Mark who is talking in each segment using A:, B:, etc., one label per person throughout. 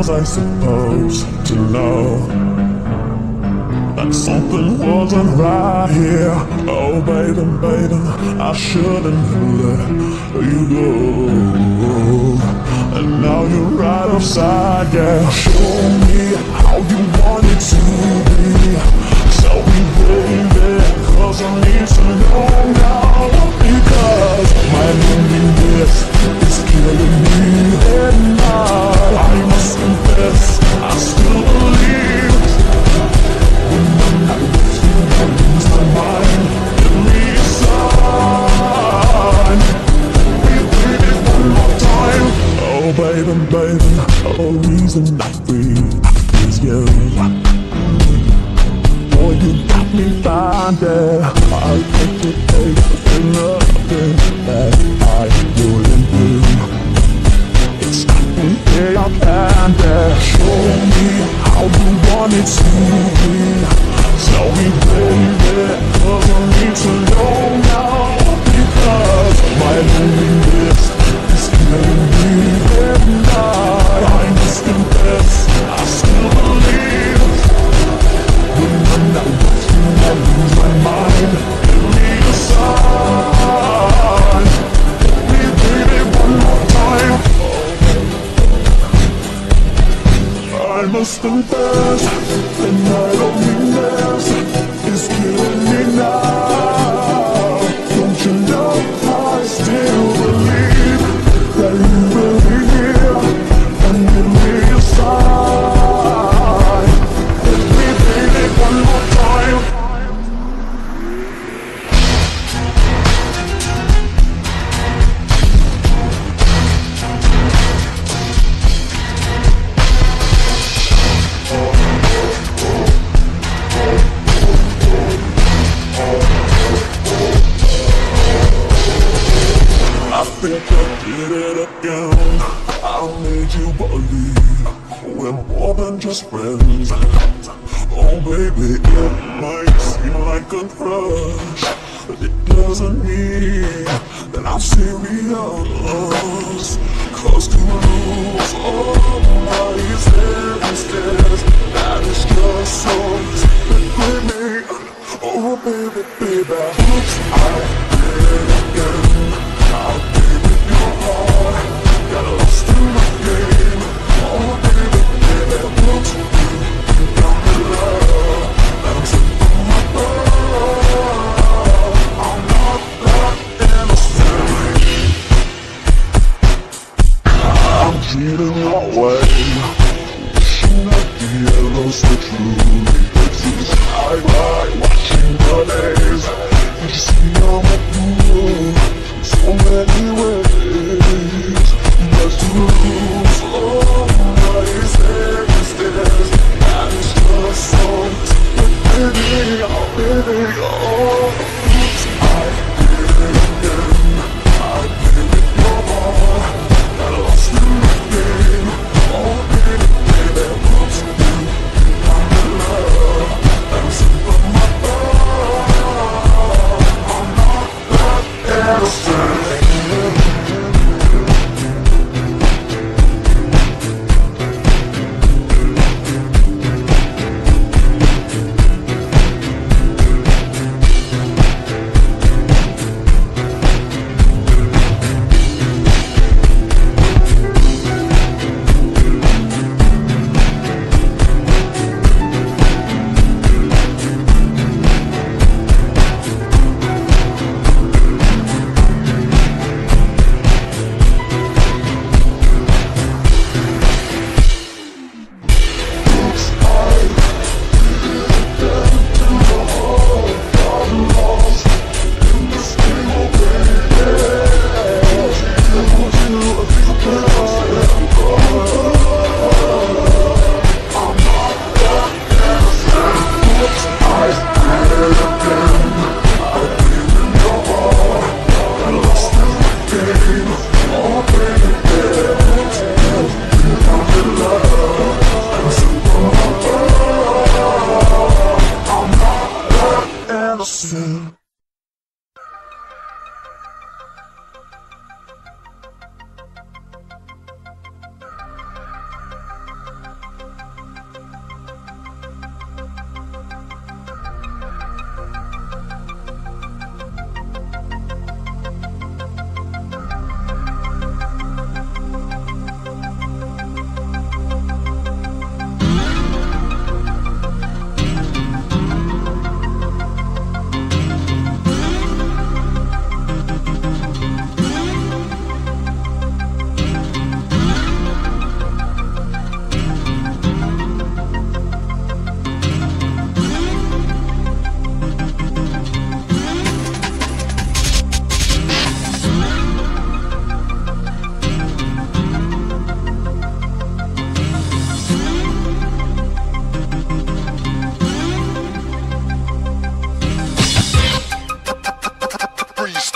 A: was I supposed to know that something wasn't right here? Oh baby, baby, I shouldn't have let you go. And now you're right upside down. Show me how you want it to be. Tell me baby, cause I need to know now. Because my loneliness is killing me at night. I must confess, I still believe. When I'm not with you, I lose my mind. Give me a sign. We did it one more time. Oh baby, baby, the reason I breathe is you. Boy, you got me blinded. I take it, in nothing that I wouldn't do. It's nothing that I can do. Show me how you want it to be. Tell me baby, cause I need to know now. Because my loneliness is killing me at night. I must confess, I still believe. When I'm not with you, I lose my mind. Give me a sign. Hit me baby one more time. I must confess that my loneliness is killing me now. Don't you know I still believe that you will be here and give me a sign. Hit me baby one more time. I think I did it again. I made you believe we're more than just friends. Oh baby, it might seem like a crush, but it doesn't mean that I'm serious. Cause to lose all my circumstance, that is just so with me. Oh baby, baby, oops, I did it again. I gave it your heart, got lost in my game. Oh baby, baby, won't you got me love? Let 'em slip from my love. I'm not that innocent. I'm cheating away, wishing that the arrows were truly exist. I lie watching the days, and you see I'm a fool. So many ways, but to lose all my circumstance, that is just so baby, oh baby, oh. I did it again. I gave it your heart, got lost in the game. Oh baby, baby, won't you got me love? Let 'em slip from my love. I'm not that innocent.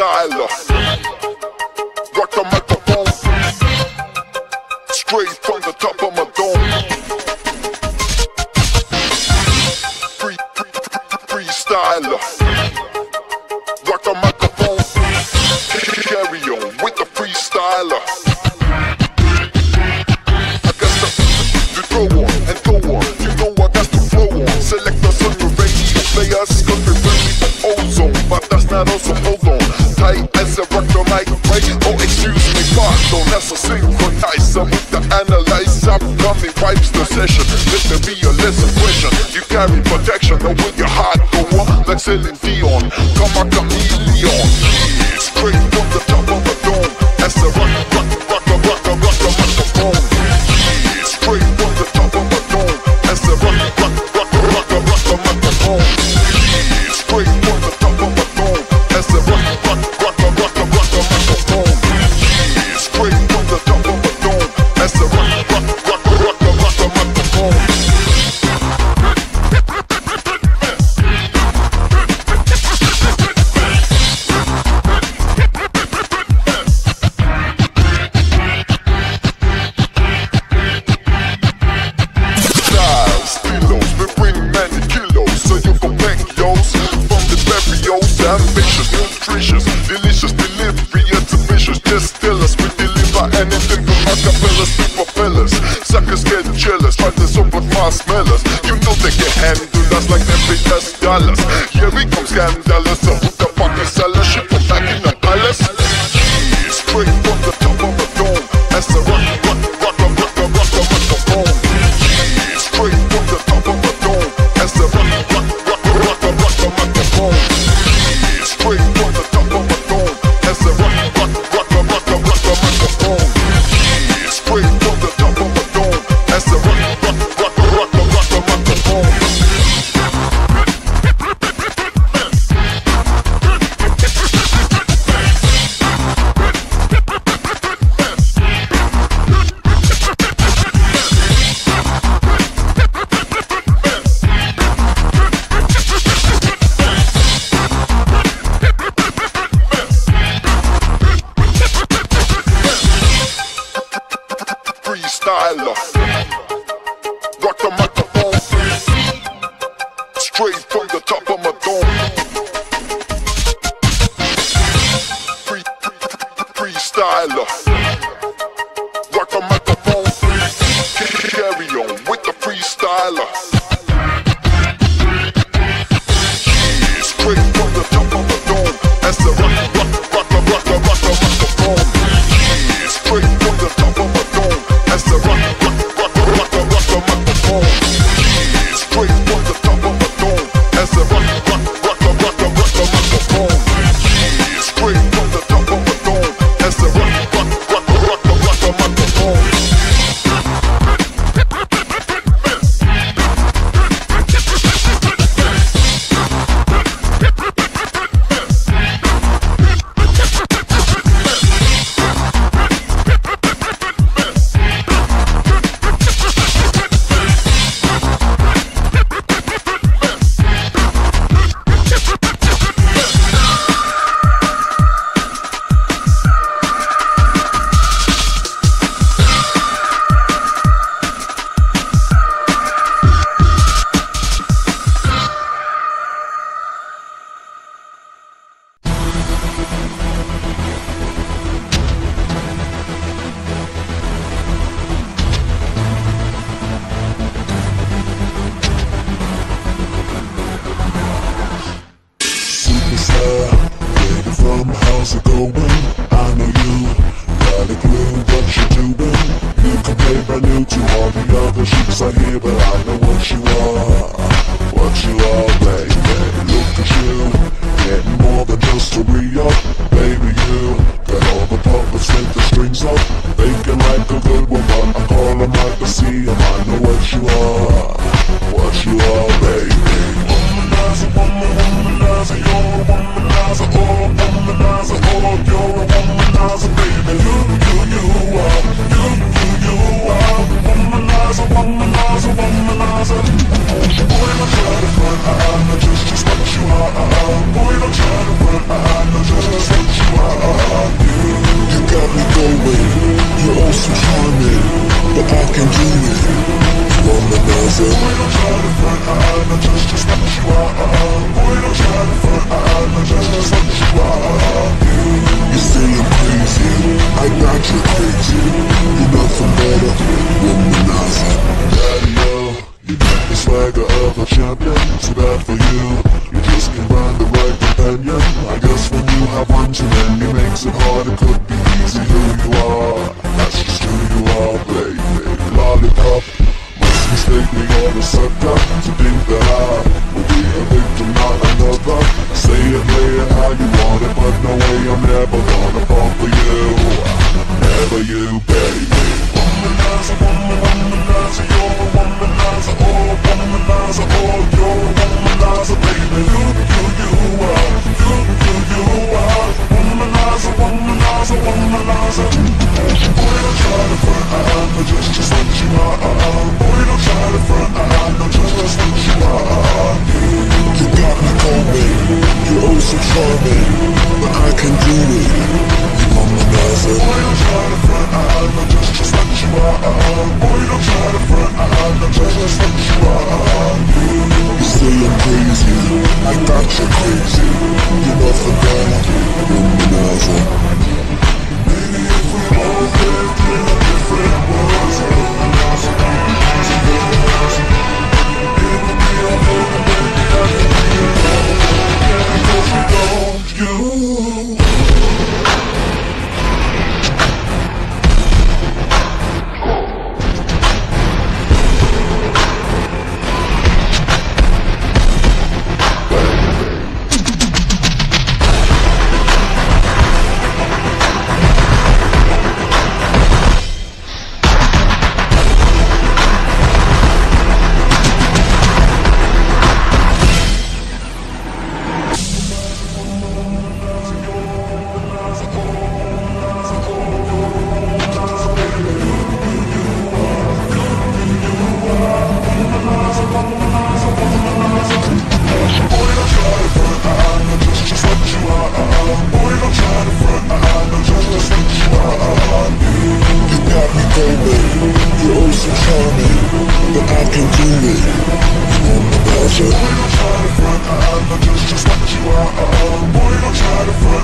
B: freestyler. Rock the microphone, straight from the top of my dome. Freestyler. Rock the microphone, carry on with the freestyler. I got something to throw on and go on. You know I got to flow on. Select us on your radio players, cause we're really for ozone. But that's not also hold on. Tight as a rock the mic, right? Oh, excuse me, pardon. That's a synchronizer with the analyzer. Coming wipes the session. Let there be a lesson question. You carry protection, or will your heart go on like Celine Dion? Come a chameleon. Yeah, straight from the top of the dome. As a rock the microphone. Yeah, straight from the top of the dome. As a rock the microphone. Yeah, straight from the top of the dome. As a rock the microphone. Yeah, straight from the top of the dome. As a rock the microphone. Ambitious, nutritious, delicious delivery, intermissions. Just tell us we deliver anything from acapellas to propellers. Suckers get jealous, try to soap with marshmallows. You know they can handle us like they pay us dollars. Here we come scandalous, so who the fuck is sellers? Shit from back in the palace. Yeah, straight from the top of the dome. As a rock the microphone. Yeah, straight from the top of the dome. As a rock the microphone. Straight from the top of my dome. As a rock the microphone. Yeah, straight from the top of my dome. As a rock the microphone. Freestyler. Rock the microphone, straight from the top of my dome. Freestyler. Rock the microphone, carry on with the freestyler. Yeah, straight from the top of the dome. As the rock the microphone. Yeah, straight from the top of my dome. As the rock the microphone. Yeah, straight from the top of the dome. As the rock the microphone. Yeah, straight from the top of the dome. As the rock the microphone.
A: How's it going? I know you got a clue what you're doing. You can play brand new to all the other chicks out here, but I know what you are, baby. Look at you, getting more than just a re-up. Baby, you got all the puppets with the strings up. Thinking like a good one, but I call them like I see them. I know what you are, baby. Womanizer, womanizer, you're a womanizer, oh, womanizer, oh, you're a womanizer, baby. You are, womanizer, womanizer, womanizer. Boy, I try to front, baby, but I can do it. You womanizer. Boy, don't try to front, I'm just what you are. Boy, don't try to front, I'm just what you are. You say I'm crazy, I thought you're crazy. You're nothing but a womanizer. Maybe if we both lived in a different world, it would be okay, maybe I can be it. Yeah, because we don't, you. Boy, don't try to front, I'm just what you are. Boy, don't try to front.